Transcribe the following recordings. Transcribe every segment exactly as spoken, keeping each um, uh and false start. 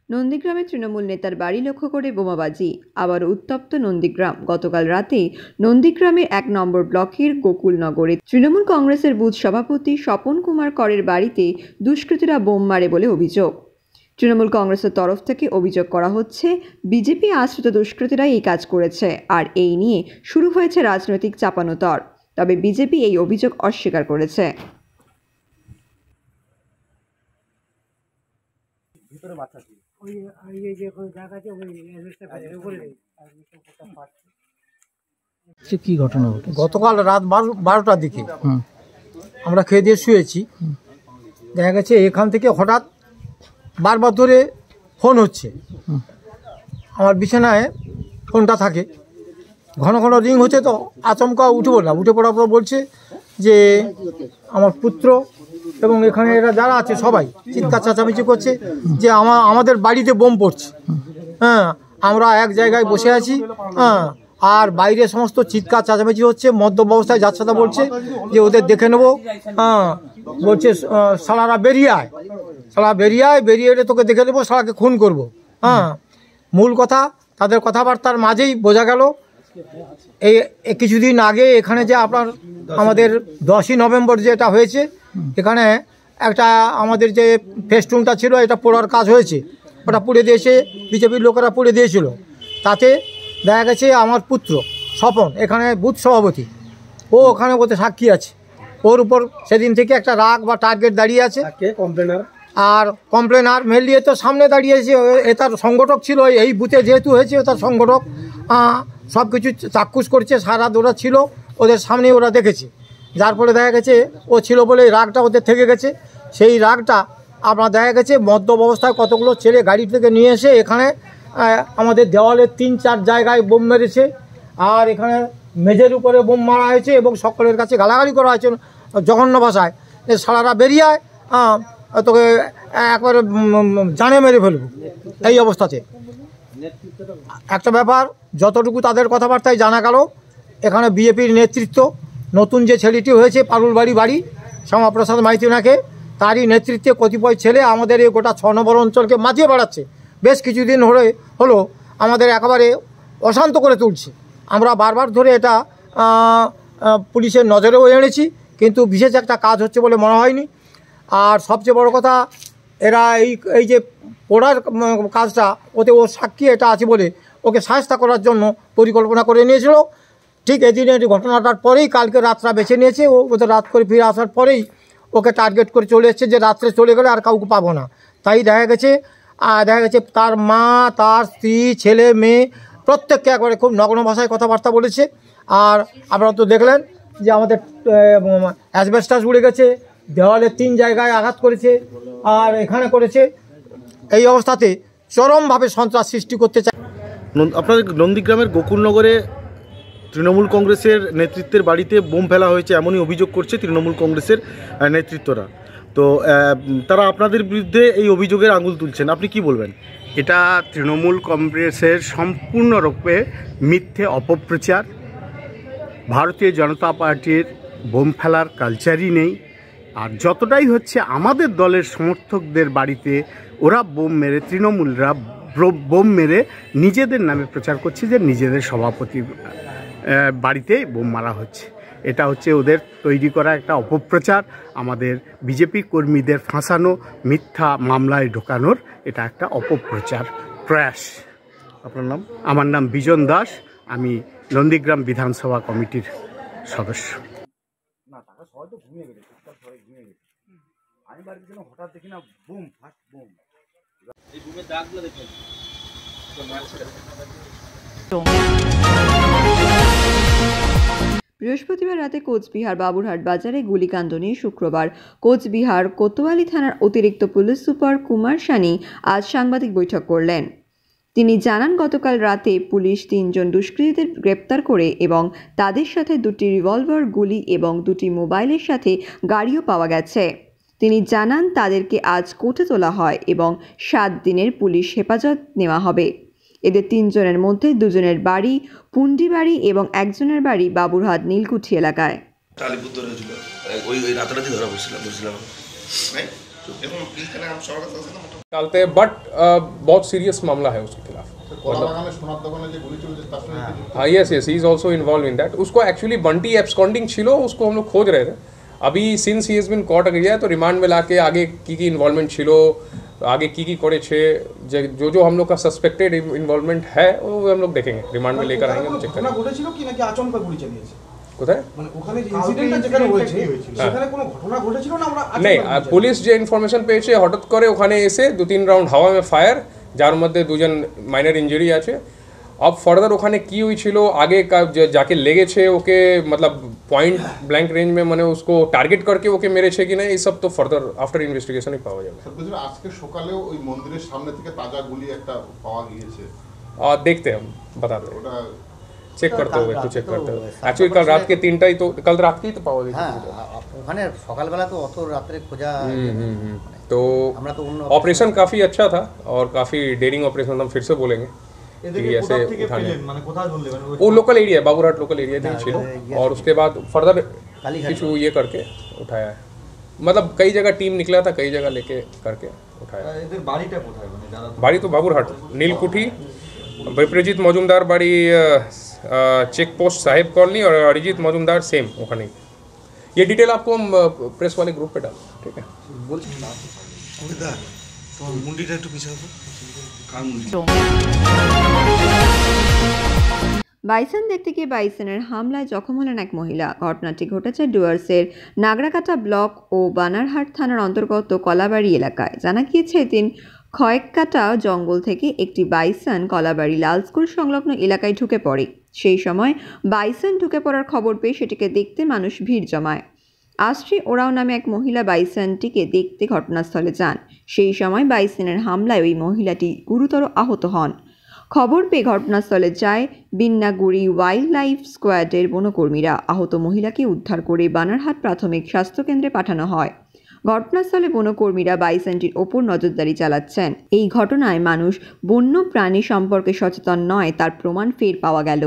নন্দীগ্রামে তৃণমূল নেতার বাড়ি লক্ষ্য করে বোমাবাজি, আবার উত্তপ্ত নন্দীগ্রাম। গতকাল রাতে নন্দীগ্রামের এক নম্বর ব্লকের গোকুলনগরে তৃণমূল কংগ্রেসের বুথ সভাপতি স্বপন কুমার করের বাড়িতে দুষ্কৃতীরা বোম মারে বলে অভিযোগ। তৃণমূল কংগ্রেসের তরফ থেকে অভিযোগ করা হচ্ছে বিজেপি আশ্রিত দুষ্কৃতীরাই এই কাজ করেছে, আর এই নিয়ে শুরু হয়েছে রাজনৈতিক চাপানোতর। তবে বিজেপি এই অভিযোগ অস্বীকার করেছে। কি ঘটনা? গতকাল রাত বারোটার দিকে আমরা খেয়ে দিয়ে শুয়েছি, দেখা গেছে এখান থেকে হঠাৎ বারবার ধরে ফোন হচ্ছে। আমার বিছানায় ফোনটা থাকে, ঘন ঘন রিং হচ্ছে, তো আচমকা উঠে পড়লাম। উঠে পড়ার পর বলছে যে আমার পুত্র এবং এখানে এরা যারা আছে সবাই চিৎকার চেঁচামেচি করছে যে আমার আমাদের বাড়িতে বোম পড়ছে। হ্যাঁ, আমরা এক জায়গায় বসে আছি, হ্যাঁ, আর বাইরে সমস্ত চিৎকার চেঁচামেচি হচ্ছে। মদ্যপ অবস্থায় যাচ্ছাতা বলছে যে ওদের দেখে নেবো। হ্যাঁ, বলছে শালারা বেরিয়ে আয়, শালা বেরিয়ে আয়, বেরিয়ে এলে তোকে দেখে নেবো, শালাকে খুন করবো। হ্যাঁ, মূল কথা তাদের কথাবার্তার মাঝেই বোঝা গেল। এই কিছুদিন আগে এখানে যে আপনার আমাদের দশই নভেম্বর যেটা হয়েছে, এখানে একটা আমাদের যে ফেস্টুনটা ছিল এটা পোড়ার কাজ হয়েছে, ওটা পুড়ে দিয়েছে, বিজেপির লোকেরা পুড়ে দিয়েছিল। তাতে দেখা গেছে আমার পুত্র স্বপন এখানে বুথ সভাপতি, ও ওখানে বলতে সাক্ষী আছে। ওর উপর সেদিন থেকে একটা রাগ বা টার্গেট দাঁড়িয়ে আছে। কমপ্লেনার আর কমপ্লেনার মেনলি তো সামনে দাঁড়িয়েছে, এ তার সংগঠক ছিল, এই বুথে যেহেতু হয়েছে তার সংগঠক সব কিছু চাক্ষুষ করছে, সারা দৌড়া ছিল ওদের সামনে, ওরা দেখেছে। যার ফলে দেখা গেছে ও ছিল বলে রাগটা ওদের থেকে গেছে। সেই রাগটা আপনার দেখা গেছে মদ্যপ অবস্থায় কতগুলো ছেলে গাড়ি থেকে নিয়ে এসে এখানে আমাদের দেওয়ালের তিন চার জায়গায় বোম মেরেছে, আর এখানে মেঝের উপরে বোম মারা হয়েছে এবং সকলের কাছে গালাগালি করা হয়েছে জঘন্য ভাষায়, সারারা বেরিয়ে আয়, তোকে একবারে জানে মেরে ফেলব। এই অবস্থাতে একটা ব্যাপার, যতটুকু তাদের কথাবার্তায় জানা গেল, এখানে বিজেপির নেতৃত্ব নতুন যে ছেলেটি হয়েছে পারুলবাড়ি বাড়ি শ্যামাপ্রসাদ মাইতিনাকে, তারই নেতৃত্বে কতিপয় ছেলে আমাদের এই গোটা ছ নম্বর অঞ্চলকে মাতিয়ে বেড়াচ্ছে। বেশ কিছুদিন হলে হলো আমাদের একেবারে অশান্ত করে তুলছে। আমরা বারবার ধরে এটা পুলিশের নজরেও এনেছি, কিন্তু বিশেষ একটা কাজ হচ্ছে বলে মনে হয়নি। আর সবচেয়ে বড় কথা, এরা এই এই যে পোড়ার কাজটা, ওতে ও সাক্ষী এটা আছে বলে ওকে সাহায্য করার জন্য পরিকল্পনা করে নিয়েছিল। ঠিক এদিনের ঘটনাটার পরেই কালকে রাতটা বেছে নিয়েছে, ও ওদের রাত করে ফিরে আসার পরেই ওকে টার্গেট করে চলে এসছে যে রাত্রে চলে গেলে আর কাউকে পাবো না। তাই দেখা গেছে দেখা গেছে তার মা, তার স্ত্রী, ছেলে মেয়ে প্রত্যেককে একবারে খুব নগ্ন ভাষায় কথাবার্তা বলেছে। আর আপনারা তো দেখলেন যে আমাদের অ্যাসবেস্টাস উড়ে গেছে, দেওয়ালের তিন জায়গায় আঘাত করেছে, আর এখানে করেছে। এই অবস্থাতে চরমভাবে সন্ত্রাস সৃষ্টি করতে চায়। আপনাদের নন্দীগ্রামের গোকুলনগরে তৃণমূল কংগ্রেসের নেতৃত্বের বাড়িতে বোম ফেলা হয়েছে এমনই অভিযোগ করছে তৃণমূল কংগ্রেসের নেতৃত্বরা। তো তারা আপনাদের বিরুদ্ধে এই অভিযোগের আঙুল তুলছেন, আপনি কি বলবেন? এটা তৃণমূল কংগ্রেসের সম্পূর্ণরূপে মিথ্যে অপপ্রচার। ভারতীয় জনতা পার্টির বোম ফেলার কালচারই নেই। আর যতটাই হচ্ছে আমাদের দলের সমর্থকদের বাড়িতে ওরা বোম মেরে, তৃণমূলরা বোম মেরে নিজেদের নামে প্রচার করছে যে নিজেদের সভাপতি বাড়িতে বোম মারা হচ্ছে। এটা হচ্ছে ওদের তৈরি করা একটা অপপ্রচার, আমাদের বিজেপি কর্মীদের ফাঁসানো, মিথ্যা মামলায় ঢোকানোর এটা একটা অপপ্রচার প্রয়াস। আপনার নাম? আমার নাম বিজন দাস, আমি নন্দীগ্রাম বিধানসভা কমিটির সদস্য। হঠাৎ দেখি না বুম, ফার্স্ট বুম। বৃহস্পতিবার রাতে কোচবিহার বাবুরহাট বাজারে গুলিকাণ্ড নিয়ে শুক্রবার কোচবিহার কোতোয়ালি থানার অতিরিক্ত পুলিশ সুপার কুমার সানি আজ সাংবাদিক বৈঠক করলেন। তিনি জানান, গতকাল রাতে পুলিশ তিনজন দুষ্কৃতীদের গ্রেপ্তার করে এবং তাদের সাথে দুটি রিভলভার, গুলি এবং দুটি মোবাইলের সাথে গাড়িও পাওয়া গেছে। তিনি জানান, তাদেরকে আজ কোর্টে তোলা হয় এবং সাত দিনের পুলিশ হেফাজত নেওয়া হবে। এদের তিনজনের মধ্যে দুজনের বাড়ি পুন্ডিবাড়ি এবং একজনের বাড়ি বাবুরহাট নীলকুঠি এলাকায়। डालते हैं, बट बहुत सीरियस मामला है उसके खिलाफ। हाँ, yes yes, he is also involve in that. उसको एक्चुअली बंटी एब्सकॉन्डिंग छिलो, उसको हम लोग खोज रहे थे। अभी since he has been caught गया है तो रिमांड में लाके आगे की की इन्वॉल्वमेंट छिलो, आगे की की करे छे, जो जो हम लोग का सस्पेक्टेड इन्वॉल्वमेंट है वो हम लोग देखेंगे, रिमांड में लेकर आएंगे, चेक करेंगे। ঘটেছিল কি নাকি আচমকা গুলি চালিয়েছে কোথায় মানে ওখানে যে ইনসিডেন্টটা যেখানে হয়েছে সেখানে কোনো ঘটনা ঘটেছিল না? আমরা नहीं, পুলিশ যে ইনফরমেশন পেয়েছে হঠাৎ করে ওখানে এসে দু তিন রাউন্ড হাওয়া में ফায়ার, যার মধ্যে দুজন মাইনর ইনজুরি আছে। अब फर्दर ওখানে কি হয়েছিল আগে का जाके লেগেছে ওকে, मतलब পয়েন্ট ব্ল্যাঙ্ক রেঞ্জ में মানে उसको টার্গেট करके ওকে মেরেছে কি না, এই সব তো ফার্দার আফটার ইনভেস্টিগেশনই পাওয়া যাবে। আজকে সকালেও ওই মন্দিরের সামনে থেকে তাজা গুলি একটা পাওয়া গিয়েছে, और देखते हैं हम बताते हैं, ওটা চেক করতে হবে, একটু চেক করতে হবে। एक्चुअली कल रात के तीनटाই তো, कल रात की तो পাওয়া গেছে। হ্যাঁ, ওখানে সকালবেলা তো অত রাতে খোঁজা, तो ऑपरेशन काफ़ी अच्छा था और काफ़ी डेयरिंग ऑपरेशन, हम फिर से बोलेंगे कि ऐसे उठाने, वो local area, Baburhat local area थी छिलो, और उसके बाद फर्दर कुछ ये करके उठाया है। मतलब कई जगह टीम निकला था, कई जगह लेके करके उठाया। बाड़ी तो बाबूरहाट नीलकुठी, विप्रजित मजुमदार बाड़ी चेक पोस्ट साहेब कॉलोनी, और अरिजीत मजुमदार सेम ওখানে। ये डिटेल आपको हम प्रेस वाले ग्रुप पे डाल, ठीक है? বাইসন দেখতে গিয়ে বাইসনের হামলায় জখম হলেন এক মহিলা। ঘটনাটি ঘটেছে ডুয়ার্সের নাগরাকাটা ব্লক ও বানারহাট থানার অন্তর্গত কলাবাড়ি এলাকায়। জানা গিয়েছে এদিন খয়েককাটা জঙ্গল থেকে একটি বাইসন কলাবাড়ি লাল স্কুল সংলগ্ন এলাকায় ঢুকে পড়ে। সেই সময় বাইসন ঢুকে পড়ার খবর পেয়ে সেটিকে দেখতে মানুষ ভিড় জমায়। আশ্রী ওরাও নামে এক মহিলা বাইসনটিকে দেখতে ঘটনাস্থলে যান। সেই সময় বাইসনের হামলায় ওই মহিলাটি গুরুতর আহত হন। খবর পেয়ে ঘটনাস্থলে যায় বিন্নাগুড়ি ওয়াইল্ড লাইফ স্কোয়াডের বনকর্মীরা। আহত মহিলাকে উদ্ধার করে বানারহাট প্রাথমিক স্বাস্থ্যকেন্দ্রে পাঠানো হয়। ঘটনাস্থলে বনকর্মীরা বাইসনটির ওপর নজরদারি চালাচ্ছেন। এই ঘটনায় মানুষ বন্য প্রাণী সম্পর্কে সচেতন নয় তার প্রমাণ ফের পাওয়া গেল।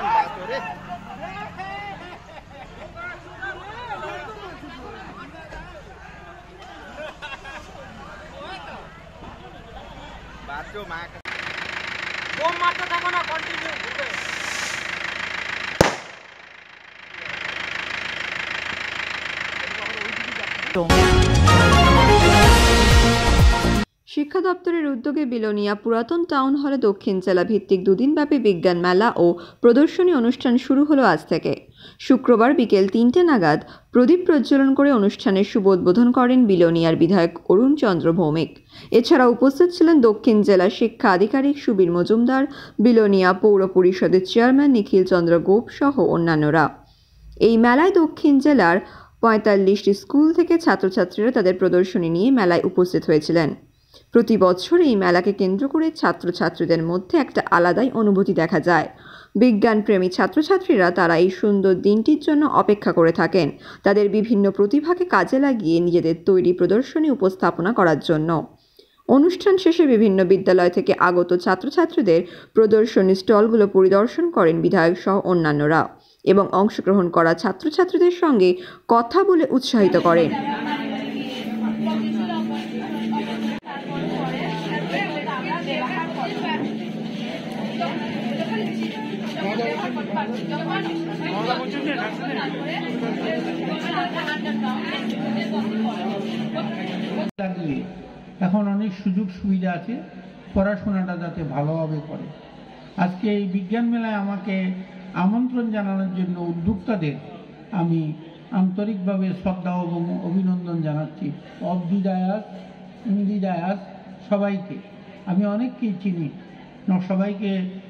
শিক্ষা দপ্তরের উদ্যোগে বিলোনিয়া পুরাতন টাউন হলে দক্ষিণ জেলা ভিত্তিক দুদিনব্যাপী বিজ্ঞান মেলা ও প্রদর্শনী অনুষ্ঠান শুরু হলো আজ থেকে। শুক্রবার বিকেল তিনটে নাগাদ প্রদীপ প্রজ্বলন করে অনুষ্ঠানের শুভ উদ্বোধন করেন বিলোনিয়ার বিধায়ক অরুণ চন্দ্র ভৌমিক। এছাড়া উপস্থিত ছিলেন দক্ষিণ জেলা শিক্ষা আধিকারিক সুবীর মজুমদার, বিলোনিয়া পৌর পরিষদের চেয়ারম্যান নিখিল চন্দ্র গোপ সহ অন্যান্যরা। এই মেলায় দক্ষিণ জেলার পঁয়তাল্লিশটি স্কুল থেকে ছাত্রছাত্রীরা তাদের প্রদর্শনী নিয়ে মেলায় উপস্থিত হয়েছিলেন। প্রতি বছর এই মেলাকে কেন্দ্র করে ছাত্রছাত্রীদের মধ্যে একটা আলাদাই অনুভূতি দেখা যায়। বিজ্ঞানপ্রেমী ছাত্রছাত্রীরা তারা এই সুন্দর দিনটির জন্য অপেক্ষা করে থাকেন, তাদের বিভিন্ন প্রতিভাকে কাজে লাগিয়ে নিজেদের তৈরি প্রদর্শনী উপস্থাপনা করার জন্য। অনুষ্ঠান শেষে বিভিন্ন বিদ্যালয় থেকে আগত ছাত্রছাত্রীদের প্রদর্শনী স্টলগুলো পরিদর্শন করেন বিধায়ক সহ অন্যান্যরা এবং অংশগ্রহণ করা ছাত্রছাত্রীদের সঙ্গে কথা বলে উৎসাহিত করেন। এখন অনেক সুযোগ সুবিধা আছে, পড়াশোনাটা যাতে ভালোভাবে করে। আজকে এই বিজ্ঞান মেলায় আমাকে আমন্ত্রণ জানানোর জন্য উদ্যোক্তাদের আমি আন্তরিকভাবে শ্রদ্ধা এবং অভিনন্দন জানাচ্ছি। Of the dais, in the dais সবাইকে আমি অনেককেই চিনি, সবাইকে।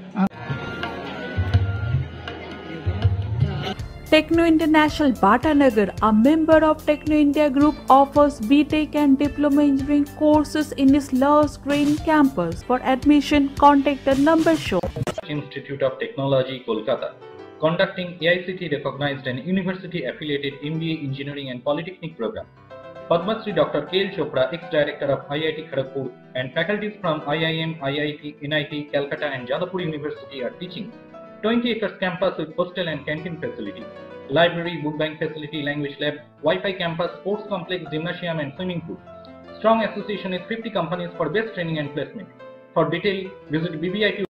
Techno International Bhatanagar, a member of Techno India Group, offers B Tech and Diploma Engineering courses in its Love Green campus. For admission, contact the number shown. Institute of Technology, Kolkata, conducting A I C T recognized and university affiliated M B A Engineering and Polytechnic program. Padma Shri Doctor K L Chopra, ex-director of I I T Kharagpur, and faculties from I I M, I I T, N I T, Calcutta and Jadavpur University are teaching. twenty acres campus with hostel and canteen facility, library, book bank facility, language lab, Wi-Fi campus, sports complex, gymnasium and swimming pool. strong association with fifty companies for best training and placement. For detail, visit B B I T.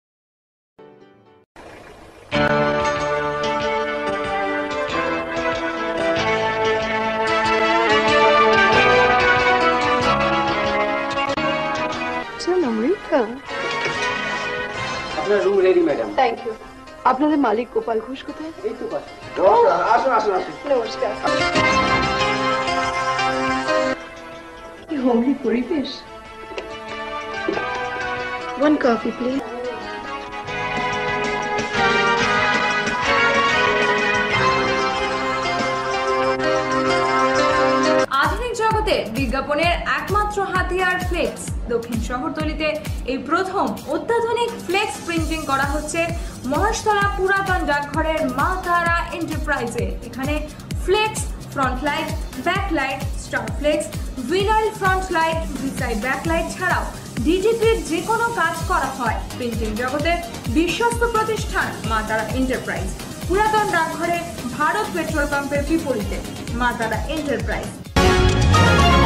আপনার room ready madam. Thank you. আপনাদের মালিক গোপাল ঘোষ কোথায়? এই তো পাশে। আসুন আসুন আসুন। নমস্কার। কি হোমলি পরিবেশ। One coffee, please. আধুনিক জগতে বিজ্ঞাপনের একমাত্র হাতিয়ার ফ্লেক্স। দক্ষিণ শহরতলিতে এই প্রথম অত্যাধুনিক ফ্লেক্স প্রিন্টিং করা হচ্ছে মহেশতলা পুরাতন ডাকঘরের মা তারা এন্টারপ্রাইজে। এখানে flex, front light, back light, star flex, vinyl front light, beside back light ছাড়াও ডিজিপির যে কোনো কাজ করা হয়। প্রিন্টিং জগতের বিশ্বস্ত প্রতিষ্ঠান মা তারা এন্টারপ্রাইজ, পুরাতন ডাকঘরে ভারত পেট্রোল পাম্পের বিপরীতে মা তারা এন্টারপ্রাইজ।